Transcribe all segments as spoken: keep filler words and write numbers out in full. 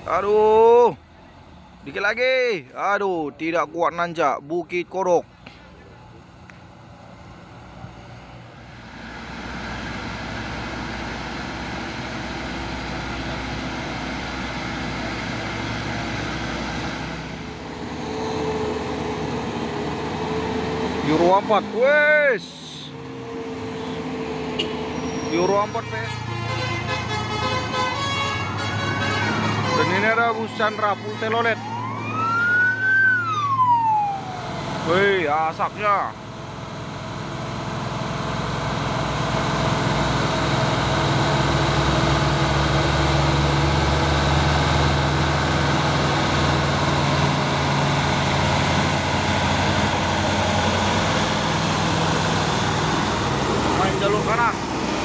Aduh, dikit lagi. Aduh, tidak kuat nanjak Bukit Kodok. Euro empat, wes. Euro empat, P S. Dan ini ada bus Chandra full telolet. Wih, asapnya. Main jalur kanan.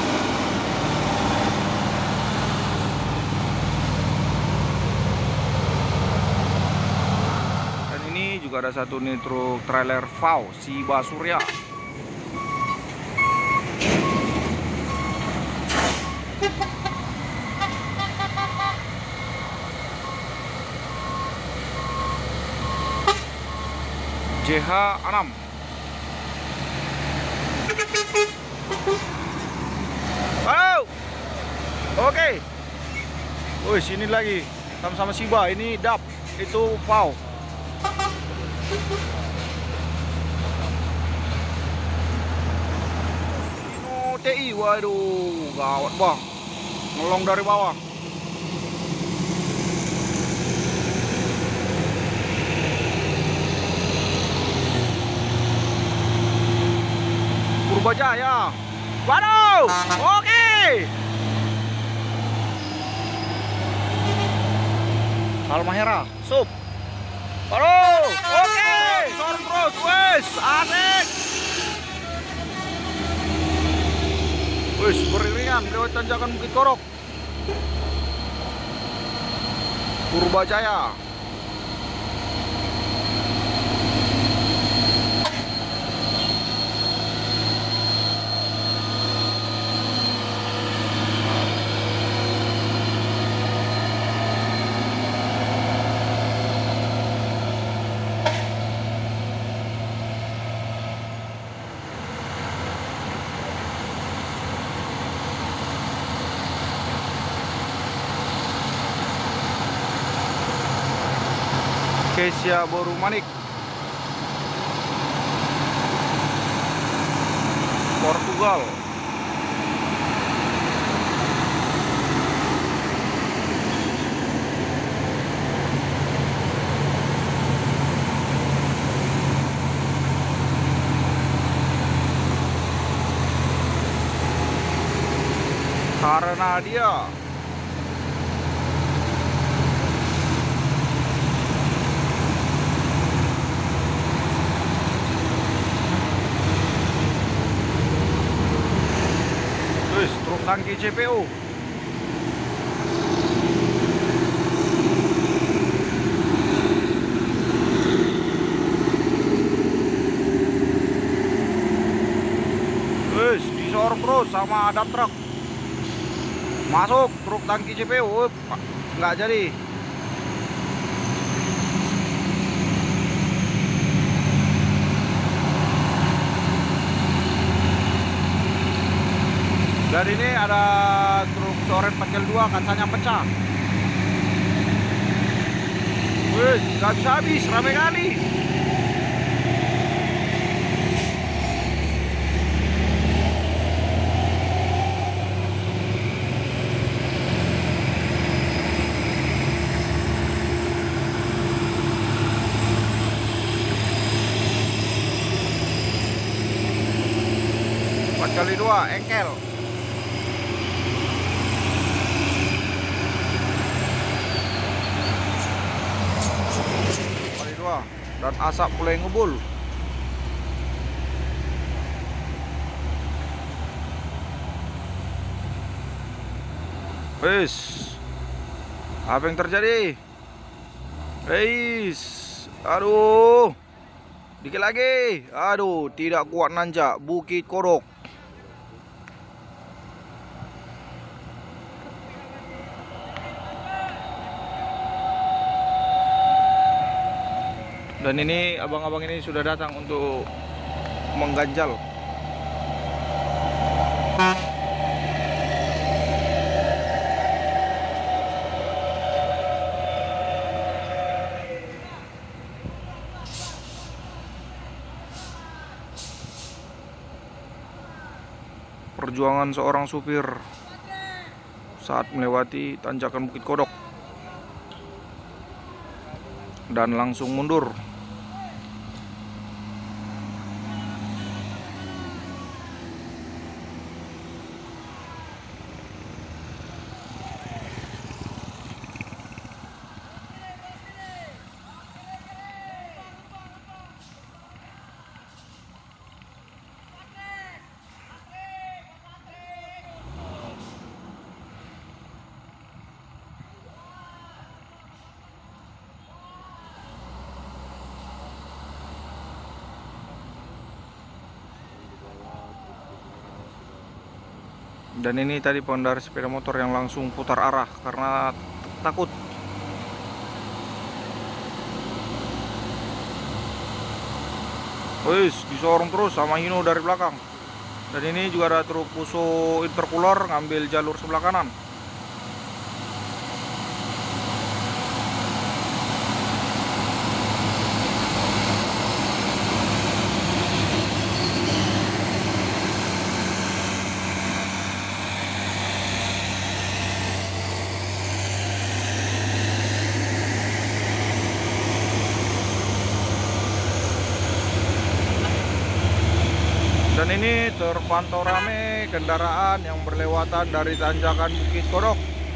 Juga ada satu nih truk trailer V A W Siba Surya. J H enam. Halo. Oke. Wih, sini lagi sama-sama Siba. Ini D A P, itu V A W. T I, waduh, gawat bang, ngelong dari bawah. Purbajaya, waduh, oke. Halmahera, sup. Waduh, oke, sorong terus, wes, asik. Wes, beriringan lewat tanjakan Bukit Kodok. Purbajaya. Kesia Boru Manik, Portugal. Karena dia truk tangki C P U. Wis disorong terus sama dump truck. Masuk truk tangki C P U, nggak jadi. Dan ini ada truk coret pecel dua, kacanya pecah. Wih, gak bisa habis, rame kali. Empat kali dua, engkel. Dan asap mulai ngebul. Wis, apa yang terjadi? Wis, aduh, dikit lagi. Aduh, tidak kuat nanjak Bukit Kodok. Dan ini abang-abang ini sudah datang untuk mengganjal. Perjuangan seorang supir saat melewati tanjakan Bukit Kodok dan langsung mundur. Dan ini tadi pengendara sepeda motor yang langsung putar arah karena takut. Wis, disorong terus sama Hino dari belakang. Dan ini juga ada truk Fuso intercooler ngambil jalur sebelah kanan. Dan ini terpantau ramai kendaraan yang berlewatan dari tanjakan Bukit Kodok.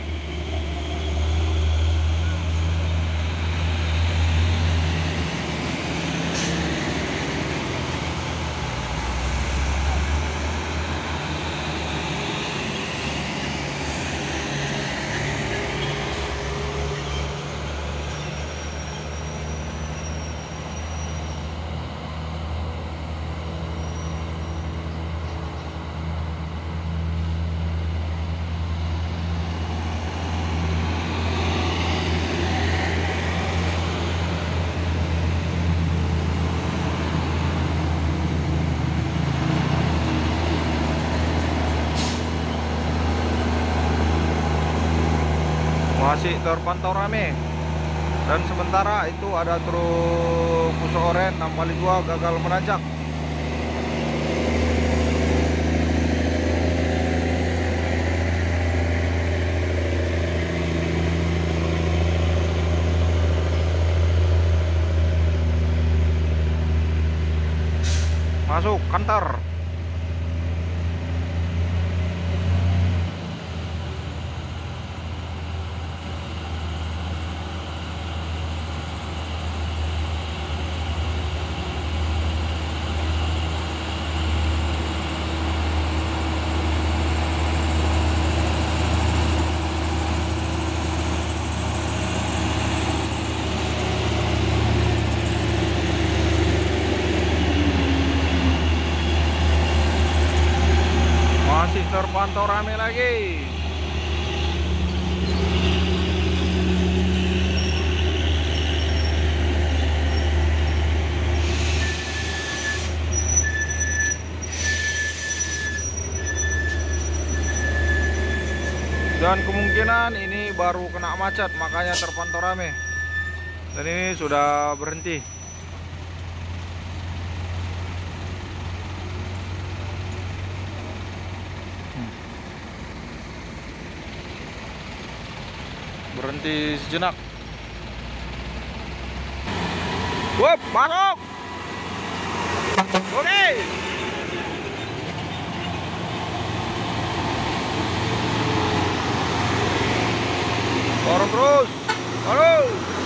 Masih terpantau rame. Dan sementara itu ada truk Fuso Oren enam kali dua gagal menanjak. Masuk kantor. Masih terpantau rame lagi. Dan kemungkinan ini baru kena macet, makanya terpantau rame. Dan ini sudah berhenti. Berhenti sejenak. Wup, masuk. Oke. Dorong terus. Halo.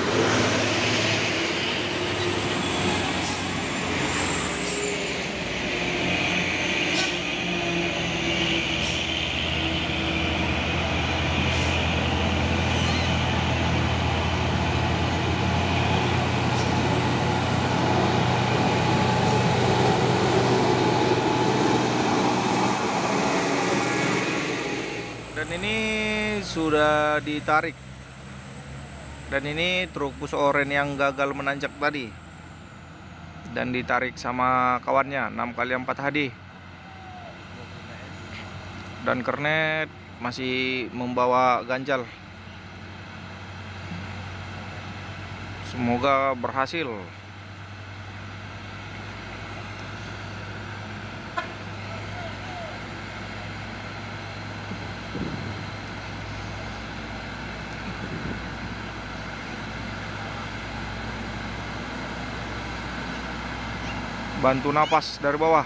Dan ini sudah ditarik. Dan ini truk Fuso Oren yang gagal menanjak tadi. dan ditarik sama kawannya enam kali empat H D. Dan kernet masih membawa ganjal. Semoga berhasil. Bantu napas dari bawah.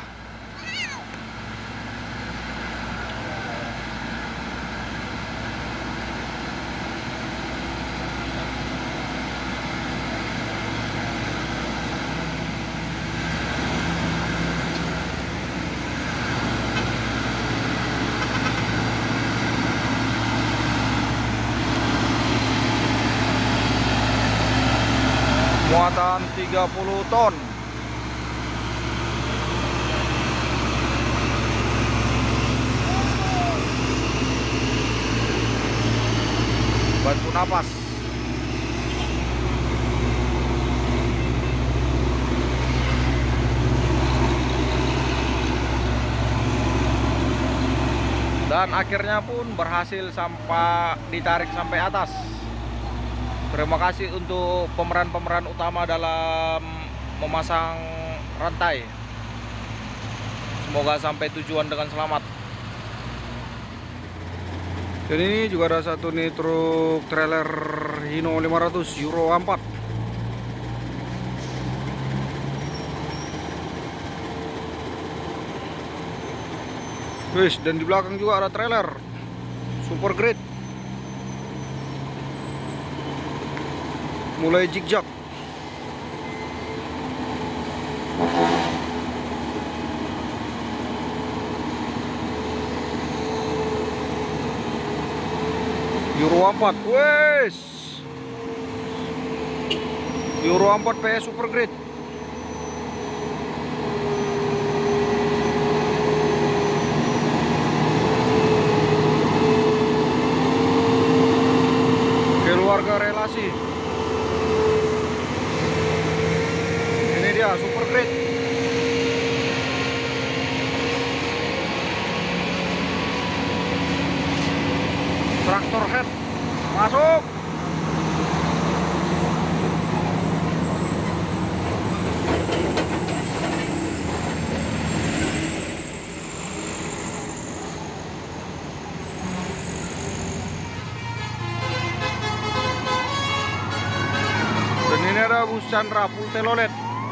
Muatan tiga puluh ton. Bantu napas. Dan akhirnya pun berhasil sampai ditarik sampai atas. Terima kasih untuk pemeran-pemeran utama dalam memasang rantai. Semoga sampai tujuan dengan selamat. Dan ini juga ada satu nih truk trailer Hino lima ratus Euro empat. Wis, dan di belakang juga ada trailer super great. Mulai zigzag. Euro empat, wes. Euro empat P S super great. Keluarga relasi. Ini dia super great. Traktor head masuk. Dan ini ada bus Chandra full telolet.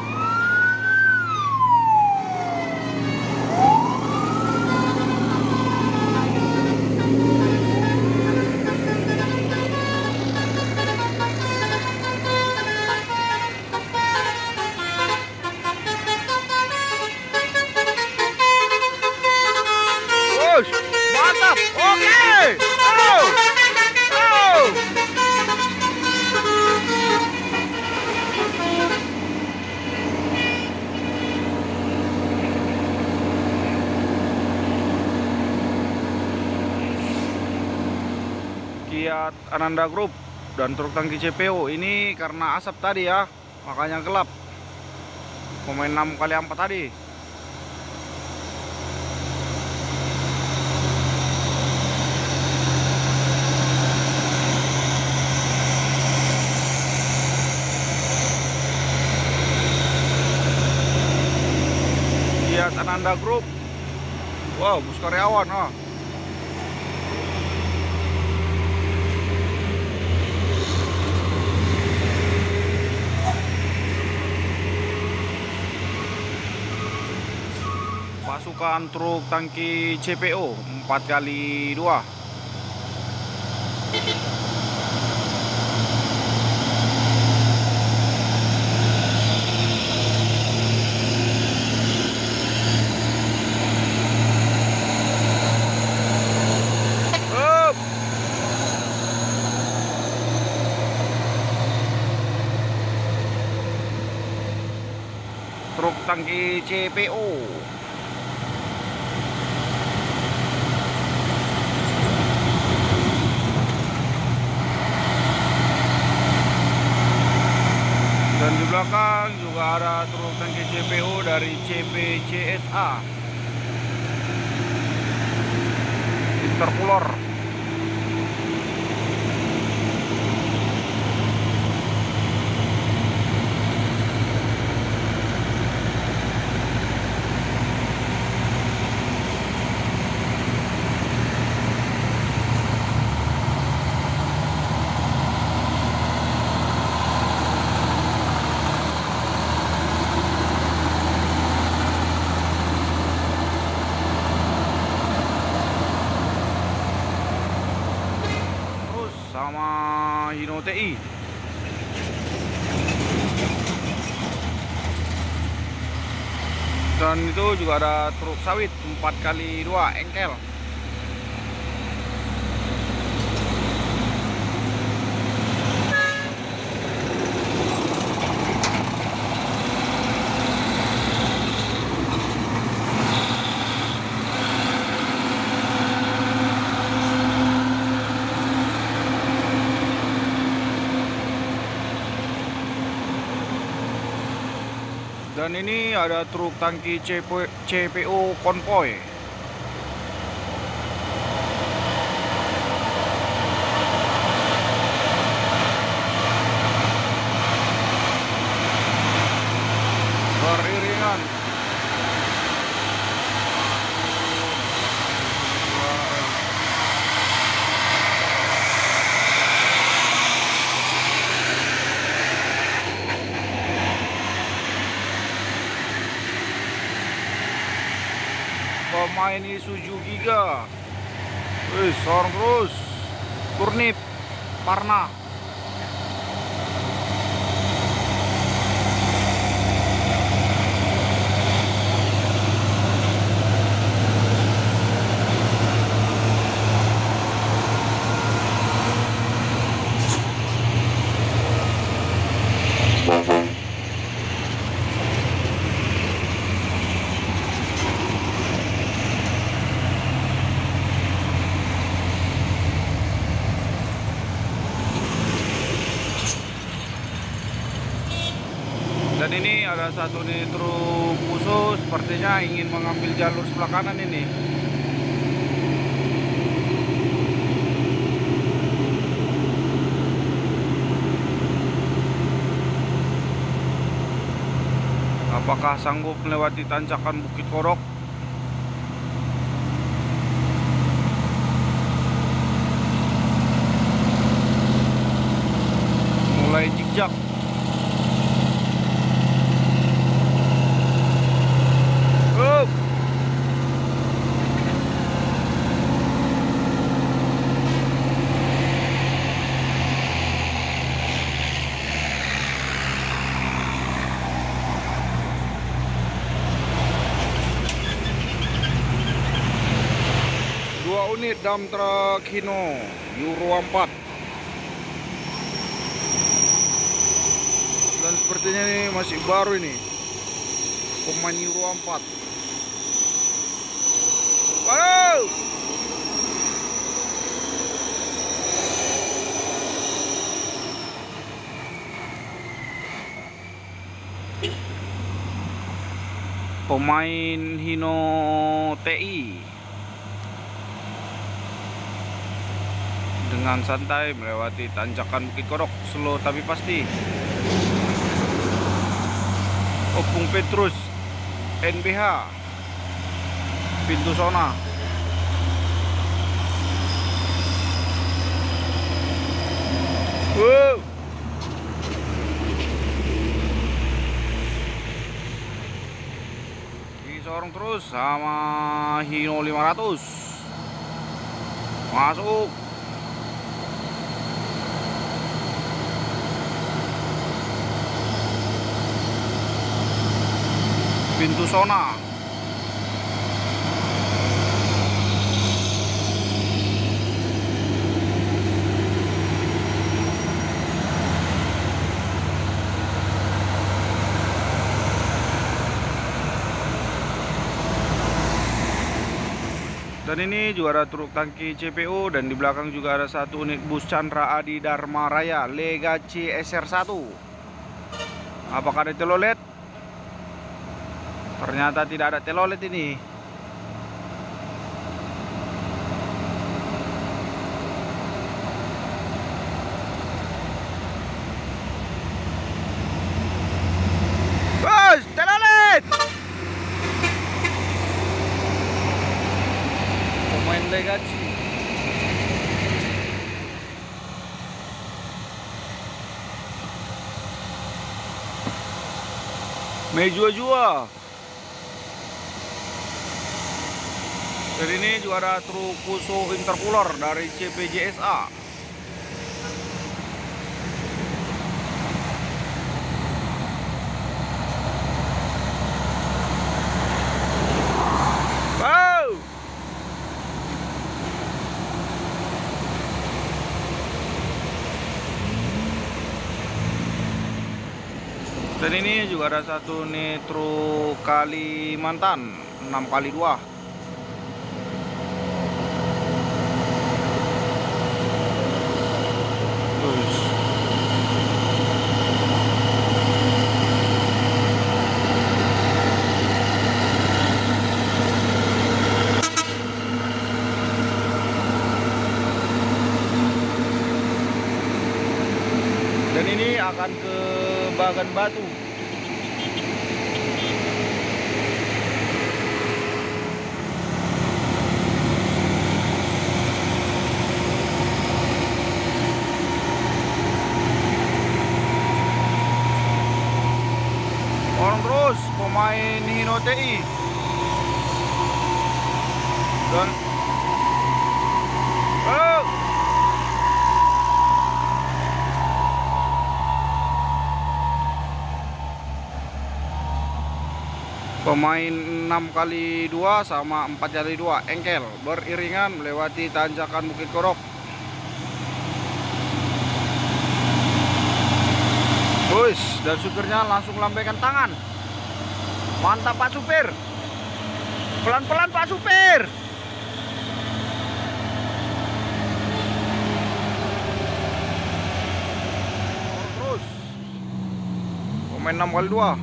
Mantap, oke. Oh, oh. Kiat Ananda Group dan truk tangki C P O ini karena asap tadi ya, makanya gelap. Pemain enam kali empat tadi. Kiat Ananda Group. Wow, bus karyawan. Ah. Pasukan truk tangki C P O empat kali dua. Truk tangki C P O. Dan di belakang juga juga ada truk tangki C P O dari C B C S A Intercooler. Sama Hino T I. Dan itu juga ada truk sawit empat kali dua engkel. Dan ini ada truk tangki C P O konvoy. Beriringan. Pemain Isuzu Giga. Wih, sorong terus. Turnip Parna. Dan ini ada satu nih truk khusus, sepertinya ingin mengambil jalur sebelah kanan ini. Apakah sanggup melewati tanjakan Bukit Kodok? Mulai zigzag. Dua unit dump truck Hino Euro empat. Dan sepertinya ini masih baru ini pemain Euro empat. Waduh! Pemain Hino T I dengan santai melewati tanjakan Bukit Kodok, slow tapi pasti. Opung Petrus N B H pintu zona. Wow. Disorong terus sama Hino lima ratus. Masuk. Pintu zona. Dan ini juga ada truk tangki C P O, dan di belakang juga ada satu unit bus Chandra Adi Dharma Raya Lega C S R satu. Apakah ada telolet? Ternyata tidak ada telolet ini. Bos, telolet! Pemain legasi. Mejua-jua. Dan ini juara truk Fuso intercooler dari C P J S A. Wow. Dan ini juga ada satu nih truk Kalimantan enam kali dua. Dan ini akan ke Bagan Batu. Orang terus pemain Hino T I. Dan oh. Pemain enam kali dua sama empat kali dua engkel beriringan melewati tanjakan Bukit Kodok. Bus dan supirnya langsung lambaikan tangan. Mantap Pak supir. Pelan-pelan Pak supir. Terus pemain enam kali dua.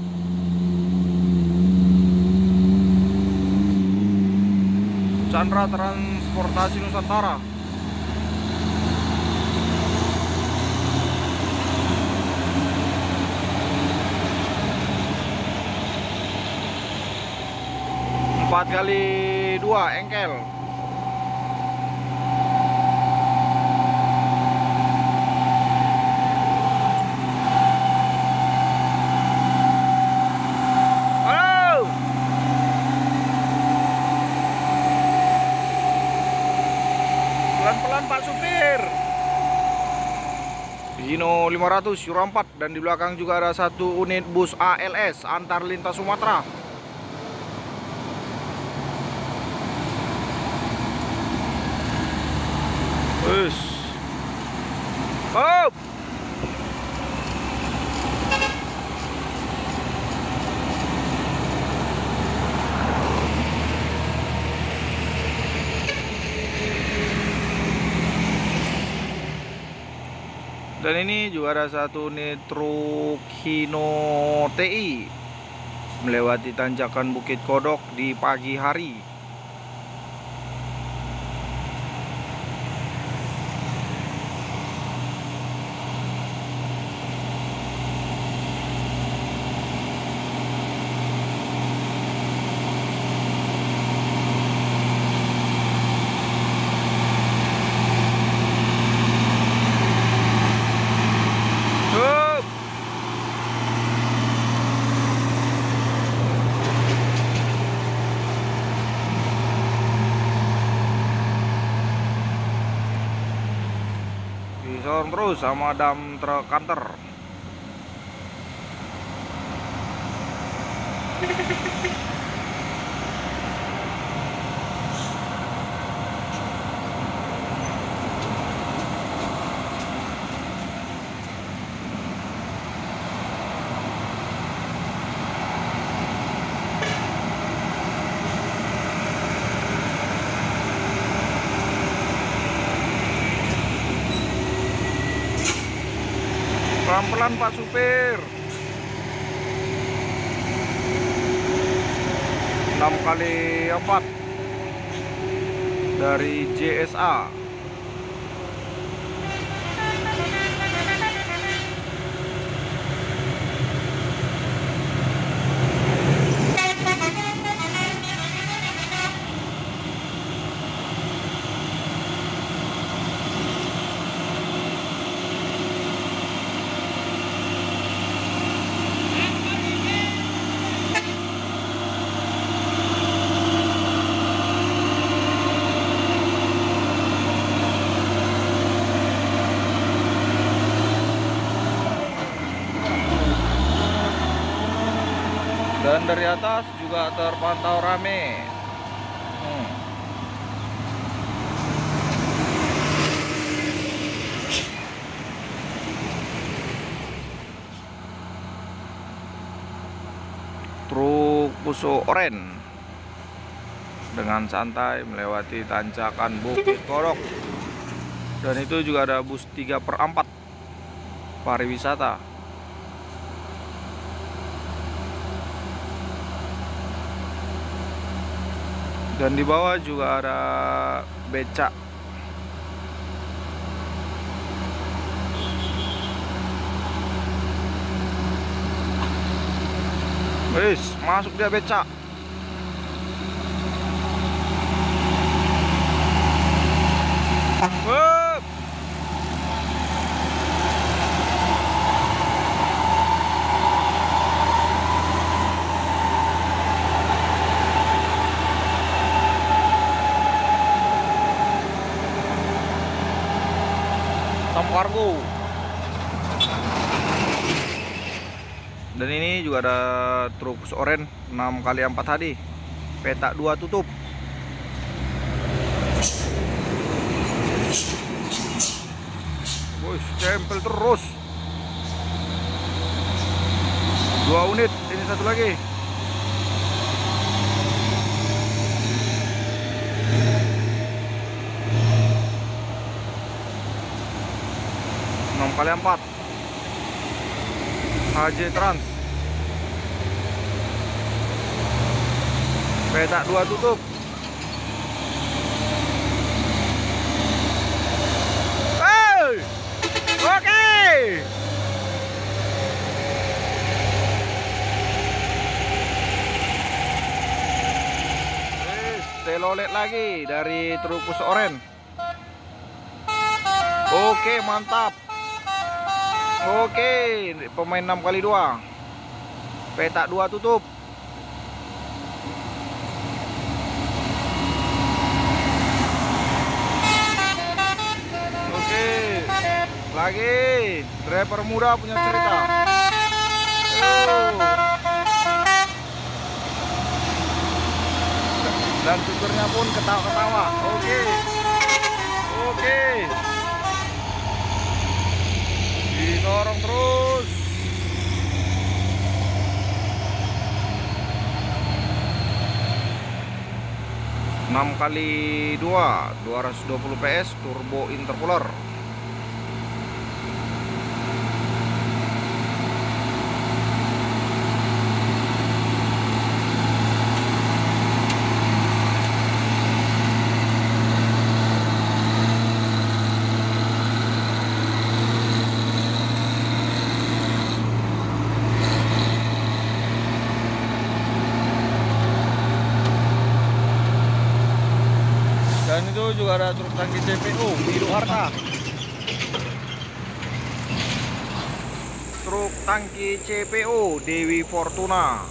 Chandra Transportasi Nusantara. Empat kali dua engkel. Pelan-pelan Pak supir. Hino lima ratus Euro empat dan di belakang juga ada satu unit bus A L S antar lintas Sumatera. Bus. Hop. Dan ini juga ada satu unit truk Hino T I melewati tanjakan Bukit Kodok di pagi hari. Disorong terus sama dam truk kanter. Pelan-pelan Pak supir. enam kali empat dari J S A. Dan dari atas juga terpantau rame. Hmm. Truk Puso Oren dengan santai melewati tanjakan Bukit Kodok. Dan itu juga ada bus tiga per empat pariwisata. Dan di bawah juga ada becak. Wis, masuk dia becak. Wup. Tom Cargo. Dan ini juga ada truk Puso Oren enam kali empat H D. Petak dua tutup. Wih, stempel terus. Dua unit, ini satu lagi. enam kali empat H J Trans. Petak dua tutup. Hey! Oke. Wis, telolet lagi dari truk Puso Oren. Oke, mantap. Oke, pemain enam kali dua. Petak dua tutup. Oke. Lagi driver muda punya cerita. Oh. Dan supirnya pun ketawa-ketawa. Oke. Oke. Didorong terus. enam kali dua, dua ratus dua puluh P S turbo intercooler. Dan itu juga ada truk tangki C P O biru harta. Truk tangki C P O Dewi Fortuna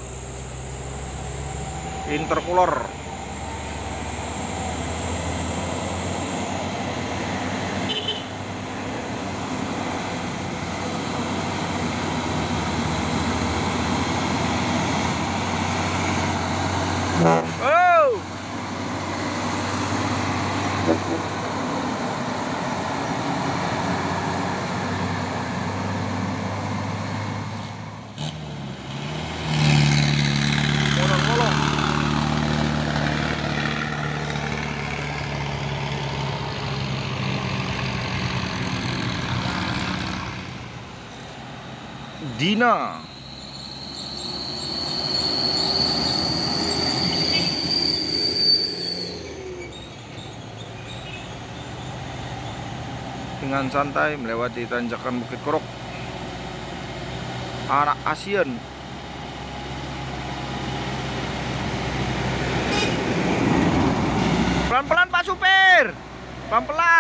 intercooler. Oh! Bolong-bolong. Dina. dengan santai melewati tanjakan Bukit Kodok. Anak ASEAN. Pelan-pelan Pak Supir, pelan-pelan.